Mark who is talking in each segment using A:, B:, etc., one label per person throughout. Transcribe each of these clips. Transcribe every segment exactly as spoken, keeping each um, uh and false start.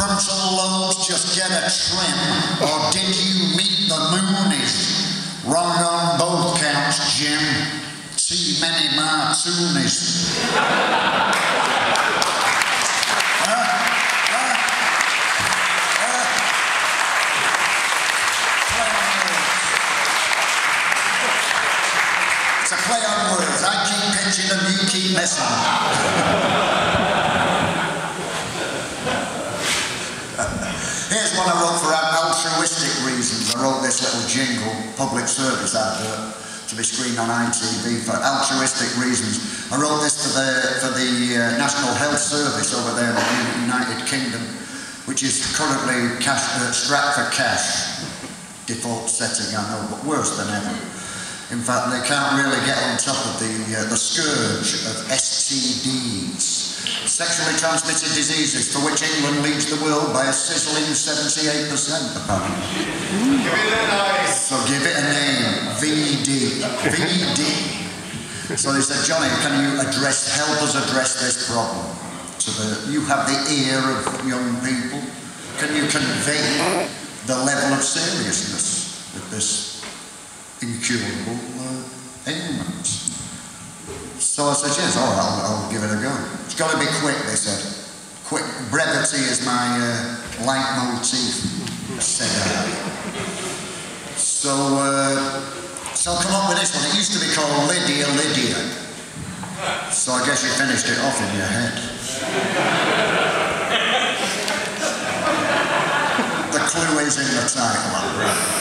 A: frontal lobes just get a trim? Or did you meet the moonies? Wrong on both counts, Jim. See many martoonies. It's a play on words. I keep pitching and you keep messing. Here's one I wrote for altruistic reasons. I wrote this little jingle, public service advert, to be screened on I T V for altruistic reasons. I wrote this for the, for the uh, National Health Service over there in the United Kingdom, which is currently cash, uh, strapped for cash. Default setting, I know, but worse than ever. In fact, they can't really get on top of the, uh, the scourge of S T Ds. Sexually transmitted diseases, for which England leads the world by a sizzling seventy-eight percent, apparently.
B: Give it a name.
A: So give it a name, V D. V D. So they said, Johnny, can you address, help us address this problem? To the, you have the ear of young people. Can you convey the level of seriousness with this incurable uh, ailment? So I said, yes, all right, I'll, I'll give it a go. It's got to be quick, they said. Quick. Brevity is my uh, leitmotif, said I. So, uh, so I'll come up with this one. It used to be called Lydia, Lydia. So I guess you finished it off in your head. The clue is in the title.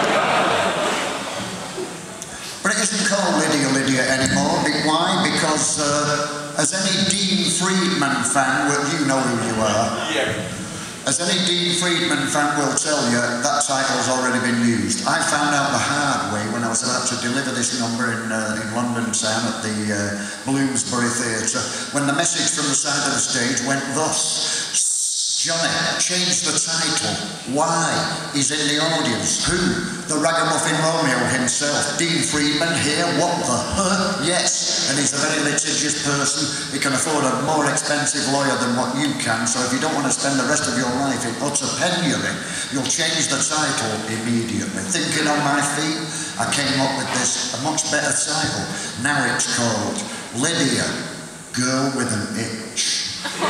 A: But it isn't called Lydia, Lydia anymore. Why? Because uh, as any Dean Friedman fan, well, you know who you are.
B: Yeah.
A: As any Dean Friedman fan will tell you, that title's already been used. I found out the hard way when I was about to deliver this number in, uh, in London town at the uh, Bloomsbury Theatre, when the message from the side of the stage went thus: Johnny, change the title. Why? He's in the audience. Who? The ragamuffin Romeo himself. Dean Friedman here. What the huh? Yes. And he's a very litigious person. He can afford a more expensive lawyer than what you can. So if you don't want to spend the rest of your life in utter penury, you'll change the title immediately. Thinking on my feet, I came up with this, a much better title. Now it's called Lydia, Girl with an Itch.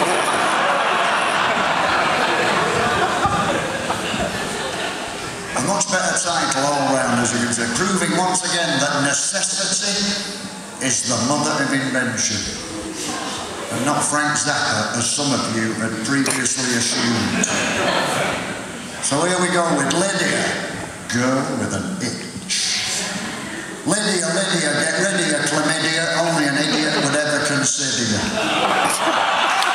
A: A much better title all round, as you can see, proving once again that necessity is the mother of invention, and not Frank Zappa, as some of you had previously assumed. So here we go with Lydia, Girl with an Itch. Lydia, Lydia, get ready, a chlamydia, only an idiot would ever consider you.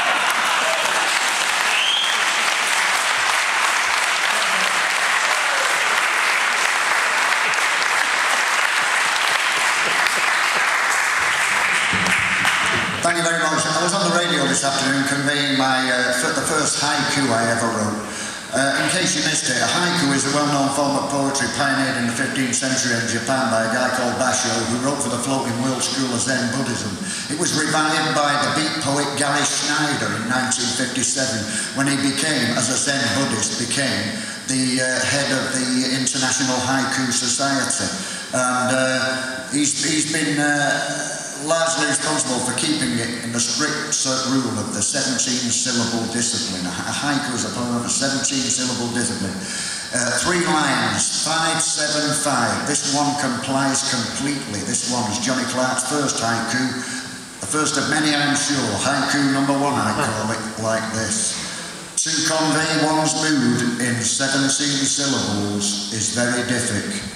A: Thank you very much. I was on the radio this afternoon conveying my, uh, the first haiku I ever wrote. Uh, in case you missed it, a haiku is a well-known form of poetry pioneered in the fifteenth century in Japan by a guy called Basho, who wrote for the floating world school of Zen Buddhism. It was revived by the beat poet Gary Schneider in nineteen fifty-seven, when he became, as a Zen Buddhist, became the uh, head of the International Haiku Society. And uh, he's, he's been uh, largely responsible for keeping it in the strict rule of the seventeen-syllable discipline. A haiku is a poem of a seventeen-syllable discipline. Uh, three lines, five, seven, five. This one complies completely. This one is Johnny Clark's first haiku. The first of many, I'm sure. Haiku number one, I call it, like this. To convey one's mood in seventeen syllables is very difficult.